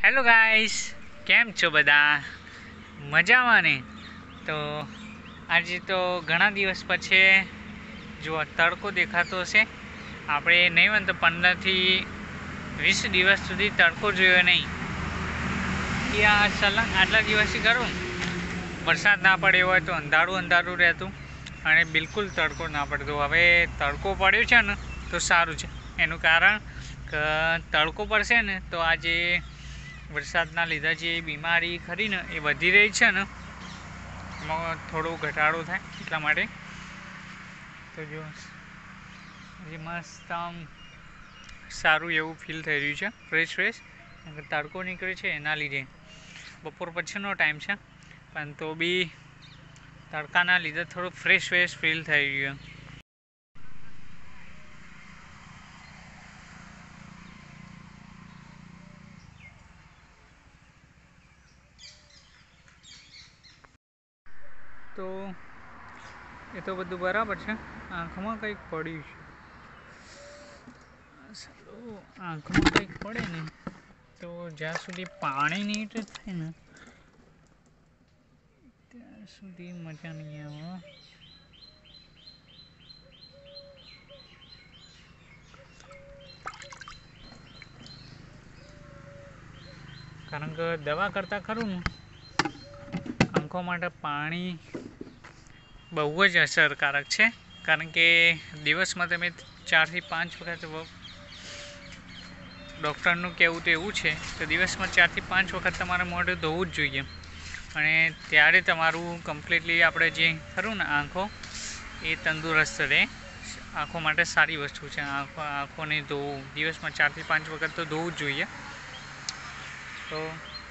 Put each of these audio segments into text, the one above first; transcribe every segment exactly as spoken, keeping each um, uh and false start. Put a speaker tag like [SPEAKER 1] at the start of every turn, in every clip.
[SPEAKER 1] Hello guys, केम छो बधा मजामां ने। तो आज तो घणा दिवस पछी जो तड़को देखातो हशे। आपणे नहीं मन तो पंदर थी वीस दिवस सुधी तड़को जोयो नहीं। या सलंग आटला दिवसथी खरो वरसाद ना पड़े होय तो अंधारू अंधारू रहतुं अने बिल्कुल तड़को ना पड़तो। हवे तड़को पड्यो छे ने तो सारूं छे। एनुं कारण के तड़को पड़शे ने तो आजे वरसादना लीधे जे बीमारी खरी ने ए वधी रही है ने एमां थोड़ो घटाडो थाय એટલા માટે। तो जो हजी मस्त आम सारूं एवुं फील थई रह्युं छे, फ्रेश फ्रेश। तड़को निकळे छे एना लीधे बपोर पछीनो टाइम छे पण तो बी तड़काना लीधे थोड़ो फ्रेश फ्रेश फील थई रह्युं। तो ये तो बधु बराबर है। आँख में कई पड़ू आँख में कई पड़े ने तो ज्यां सुधी पाणी नहीं थाय ने त्यां सुधी मजा नहीं आवे। कारण के दवा करता खरू ने आँखों माटे पाणी बहु ज असरकारक है। कारण के दिवस में तमे चार थी पांच वखत डॉक्टरनुं कहेवुं तो एवुं छे तो दिवस में चार थी पांच वखत तमारे मोढुं धोवुं ज जोईए अने त्यारे तमारुं कम्प्लीटली आपणे जे खरुं ने आँखों ए तंदुरस्त रहे। आँखों माटे सारी वस्तु है। आँखों आँखोने धोवुं दिवस में चार थी पांच वखत तो धोवुं ज जोईए। तो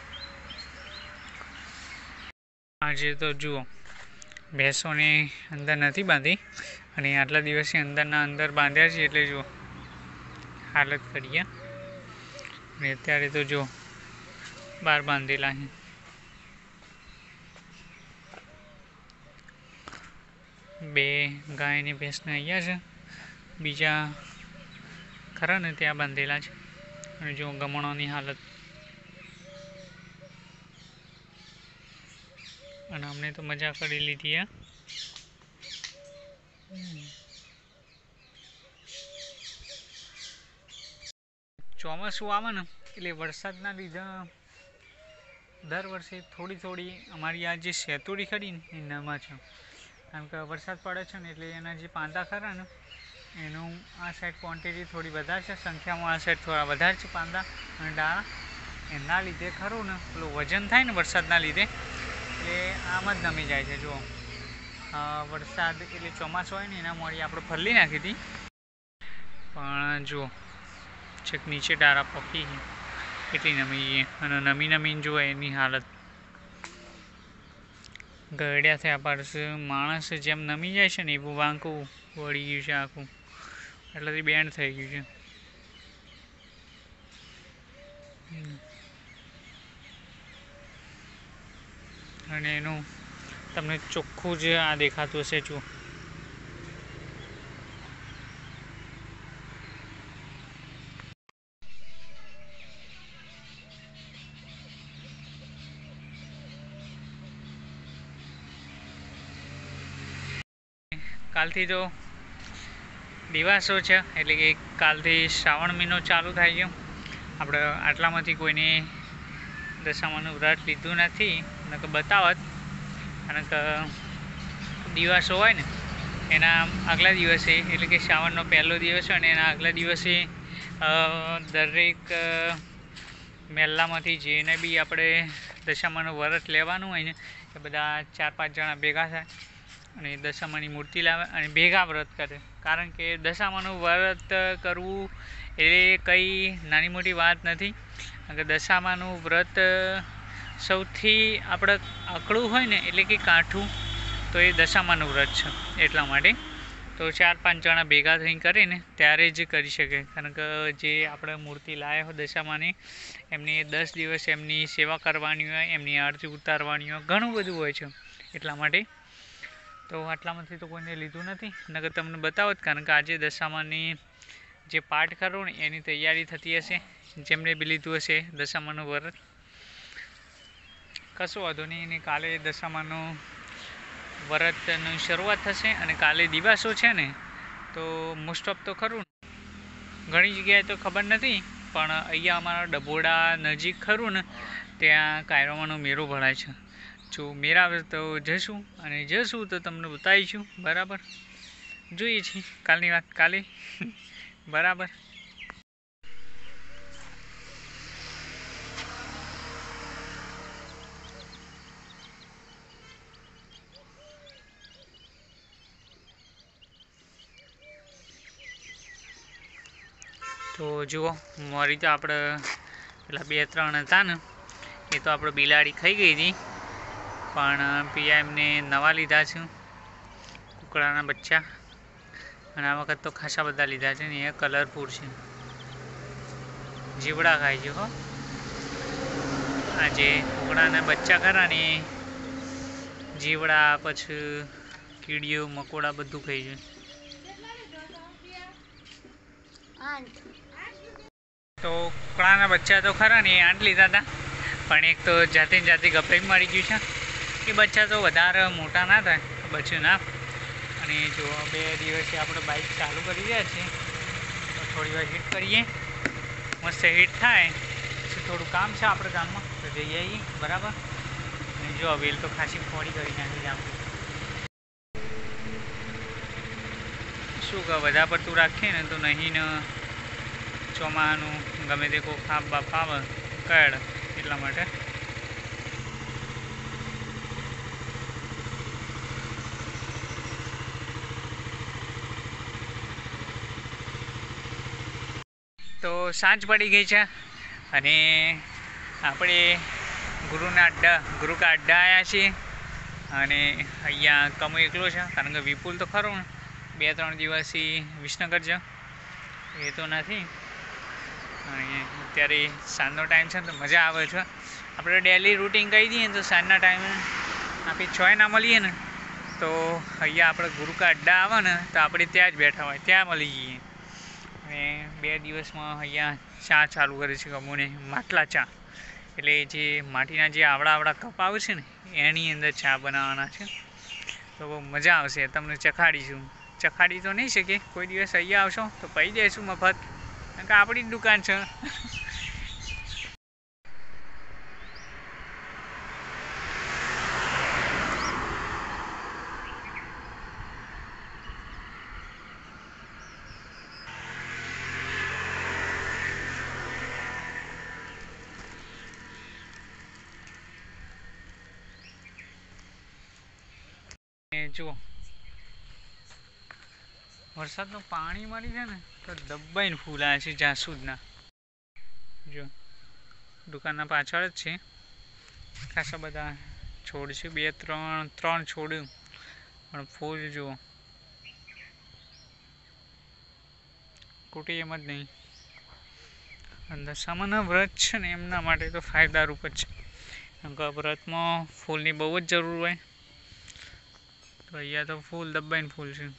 [SPEAKER 1] आज तो जुओ भैंसों ने अंदर नहीं बांधी अने आटला दिवस अंदर ना अंदर बांध्या छे एटले जो हालत करिए। अने अत्यारे तो जो बार बांधेला है। बे गाय ने भैंस ने अहींया छे, बीजा खरा ने त्यां बांधेला छे। अने जो गमणोनी हालत अने हमने तो मजा करी लीधी है। ચોમાસું આવે ને એટલે વરસાદના લીધે દર વર્ષે થોડી થોડી અમારી આ જે શેતુડી ખરી ને એ નમા છે। કારણ કે વરસાદ પડે છે ને એટલે એના જે પાંદા ખરા ને એનું આ સાઈડ ક્વોન્ટિટી થોડી વધારે છે, સંખ્યામાં આ સાઈડ થોડા વધારે છે પાંદા અને ડાળા। એના લીધે ખરું ને પેલું વજન થાય ને વરસાદના લીધે એટલે આમ જ નમી જાય છે। જુઓ વરસાદ એટલે ચોમાસું હોય ને એના મોડી આપણે ફરલી નાખી હતી પણ જુઓ છેક નીચે ડારા પકી એટલી નમી ગઈ અને નમી નમીને જુઓ એની હાલત ગરડ્યા થયા પાડશે। માણસ જેમ નમી જાય છે ને એવું વાંકું વળી ગયું છે આખું, એટલાથી બેન્ડ થઈ ગયું છે। અને એનું તમને ચોખ્ખું જ આ દેખાતું હશે। જુઓ कालथी तो दिवासो छे एटले के कालथी श्रावण महीनो चालू थाई गयो। आपणे आटलामांथी कोईने दशामानुं व्रत लीधुं नथी नके बतावत। कारण के दिवासो होय ने एना आगला दिवसे एटले के श्रावणनो पहेलो दिवस होय ने एना आगला दिवसे दरेक मेल्लामांथी जेने बी आपणे दशामानुं व्रत लेवानुं होय ने ए बधा चार पांच जणा भेगा थाय અને દશામાની મૂર્તિ લાવે અને ભેગા વ્રત કરે। કારણ કે દશામાનું વ્રત કરવું એ કંઈ નાની મોટી વાત નથી। કારણ કે દશામાનું વ્રત સૌથી આપણે આકડું હોય ને એટલે કે કાઠું તો એ દશામાનું વ્રત છે એટલા માટે। તો ચાર પાંચ જણા ભેગા થઈને કરે ને ત્યારે જ કરી શકે। કારણ કે જે આપણે મૂર્તિ લાવ્યા હોય દશામાની એમની દસ દિવસ એમની સેવા કરવાની હોય, એમની આરતી ઉતારવાની હોય, ઘણું બધું હોય છે એટલા માટે। तो आटलामांथी तो कोईने लीधुं नथी नकर तमने बतावत। कारण के आजे दशामानी जे पाठ करो ने एनी तैयारी थती हशे જેમણે બી લીધું હશે દશામાનું વ્રત, કશું વાંધો નહીં. અને કાલે દશામાનું વ્રતની શરૂઆત થશે અને કાલે દિવાસો છે ને, તો મોસ્ટ ઓફ તો ખરું, ઘણી જગ્યાએ તો ખબર નથી, પણ અહીંયા અમારા ડભોડા નજીક ખરું ને, ત્યાં કાયરોમાનો મેળો ભરાય છે. જો મેળા આવે તો જશું, અને જશું તો તમને બતાવીશું. બરાબર, જોઈએ છીએ કાલની વાત કાલે. બરાબર. તો જુઓ, મારી તો આપણે પેલા બે ત્રણ હતા ને, એ તો આપણે બિલાડી ખાઈ ગઈ હતી, પણ પિયા એમને નવા લીધા છે કુકડાના બચ્ચા, અને આ વખત તો ખાસા બધા લીધા છે ને, એ કલરફુલ છે. જીવડા ખાય છે હો. આ જે કુકડાના બચ્ચા ખરા ને, જીવડા પછી કીડીઓ મકોડા બધું ખાઈ છે. તો કુકડાના બચ્ચા તો ખરા ને, એ આઠ લીધા હતા, પણ એક તો જાતે જાતે ગપાઈ મળી ગયું છે. એ બચ્ચા તો વધારે મોટા ના થાય, બચ્ચું ના. અને જો બે દિવસથી આપણે બાઇક ચાલુ કરી રહ્યા છીએ, તો થોડી વાર હીટ કરીએ, મસ્ત હીટ થાય પછી થોડું કામ છે આપણે ગામમાં, તો જઈ આવીએ. બરાબર. અને જો વેલ તો ખાસી ફોડી કરી નાખી છે આપણે. શું કહે, વધારે પડતું રાખીએ ને તો નહીં ને ચોમાનું ગમે તે કોઈ ખાપ બાપ આવે કડ, એટલા માટે. તો સાંજ પડી ગઈ છે અને આપણે ગુરુના અડ્ડા ગુરુ કા અડ્ડા આવ્યા છીએ. અને અહીંયા કમો એકલો છે, કારણ કે વિપુલ તો ખરો ને બે ત્રણ દિવસથી વિસનગર છે, એ તો નથી. અને અત્યારે સાંજનો ટાઈમ છે તો મજા આવે છે. આપણે ડેલી રૂટિન કહી દઈએ ને તો સાંજના ટાઈમે આપણે ચોય ના મળીએ ને, તો અહીંયા આપણે ગુરુ કા અડ્ડા આવે ને, તો આપણે ત્યાં જ બેઠા હોય, ત્યાં મળી જઈએ. અને બે દિવસમાં અહીંયા ચા ચાલુ કરે છે ગમોને, માટલા ચા, એટલે જે માટીના જે આવડા આવડા કપ આવે છે ને, એની અંદર ચા બનાવવાના છે. તો બહુ મજા આવશે, તમને ચખાડીશું. ચખાડી તો નહીં શકે, કોઈ દિવસ અહીંયા આવશો તો પહી દઈશું મફત, કારણ કે આપણી જ દુકાન છે. જુઓ, વરસાદનું પાણી મળી છે ને, તો દબાઈને ફૂલ આવ્યા છે જાસૂદના. જો દુકાનના પાછળ જ છે, ખાસા બધા છોડ છે, બે ત્રણ ત્રણ છોડ, પણ ફૂલ જુઓ તૂટી એમ જ નહીં. અંદર સામાન્ય વ્રત છે ને, એમના માટે તો ફાયદારૂપ જ છે, કારણ કે વ્રતમાં ફૂલની બહુ જ જરૂર હોય. તો અહીંયા તો ફૂલ દબાઈને ફૂલ છે.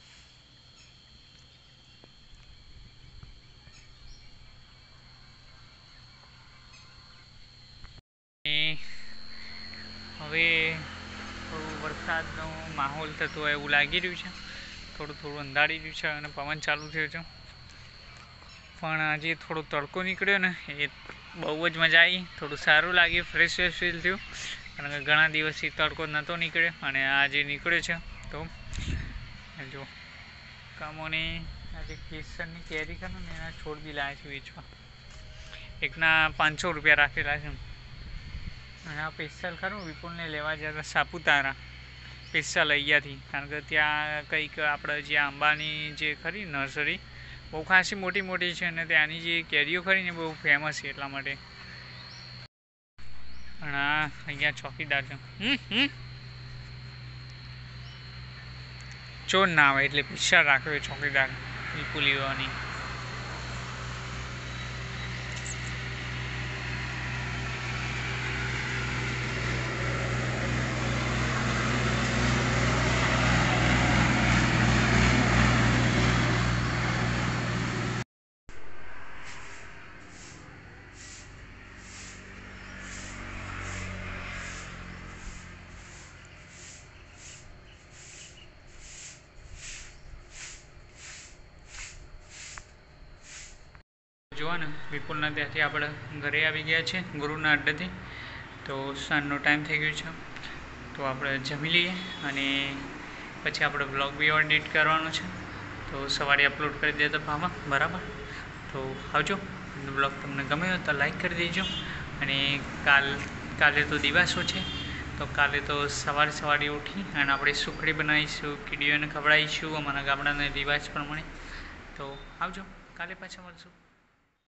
[SPEAKER 1] હવે થોડું વરસાદનો માહોલ થતો હોય એવું લાગી રહ્યું છે, થોડું થોડું અંધારી રહ્યું છે અને પવન ચાલુ થયો છે. પણ આજે થોડો તડકો નીકળ્યો ને, એ બહુ જ મજા આવી, થોડું સારું લાગ્યું, ફ્રેશ ફ્રેશ ફીલ થયું, કારણ કે ઘણા દિવસથી તડકો નહોતો નીકળ્યો અને આજે નીકળ્યો છે. તો જો કામોની આજે કેસરની કેરી કરે ને, એના છોડ બી લાવે છે વેચવા, એકના પાંચસો રૂપિયા રાખેલા છે. અને આ સ્પેશિયલ ખરું વિપુલને લેવા જતા સાપુતારા સ્પેશિયલ અહીંયાથી, કારણ કે ત્યાં કંઈક આપણે જે આંબાની જે ખરી નર્સરી બહુ ખાસી મોટી મોટી છે, અને ત્યાંની જે કેરીઓ ખરી ને બહુ ફેમસ છે, એટલા માટે. પણ આ અહીંયા ચોકીદાર છે, હમ હમ ચોર ના આવે એટલે પિક્ચર રાખ્યો ચોકીદાર વિપુલીઓની. જુઓ ને વિપુલના ત્યાંથી આપણે ઘરે આવી ગયા છે ગુરુના અડ્ડેથી. તો સાંજનો ટાઈમ થઈ ગયો છે, તો આપણે જમી લઈએ અને પછી આપણે બ્લોગ બી એડિટ કરવાનો છે. તો સવારે અપલોડ કરી દેતા પામાં બરાબર. તો આવજો. બ્લોગ તમને ગમે હોય તો લાઈક કરી દેજો. અને કાલ કાલે તો દિવાસો છે, તો કાલે તો સવારે સવારે ઉઠી અને આપણે સુખડી બનાવીશું, કીડીઓને ખવડાવીશું અમારા ગામડાના રિવાજ પ્રમાણે. તો આવજો, કાલે પાછા મળશું.